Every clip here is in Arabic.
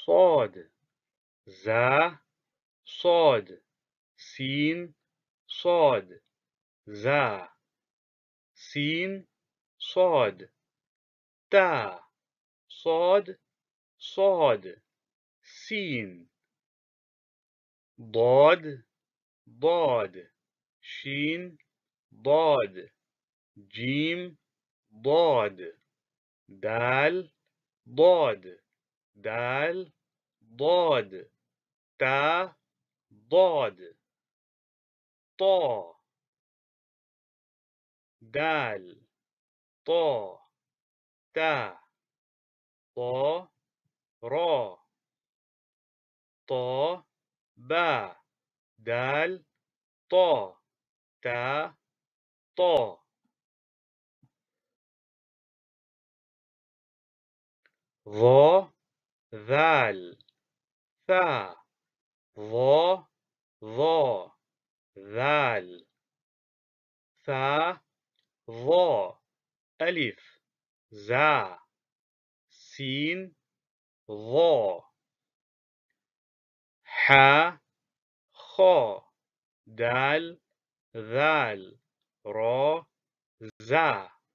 صاد زا صاد سين صاد زا سين صاد تا صاد صاد سين ضاد ضاد شين ضاد جيم ضاد دال ضاد دال ضاد تا ضاد طا دال طا تا طا را طا با دال طا تا طا ظا ذال ثا ظا ظا ذال ثا ظا ألف زا سين ظا حا خا دال ذال را زا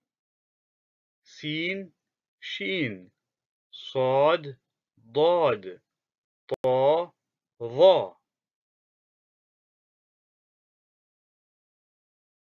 سين شين صاد ضاد طا ظا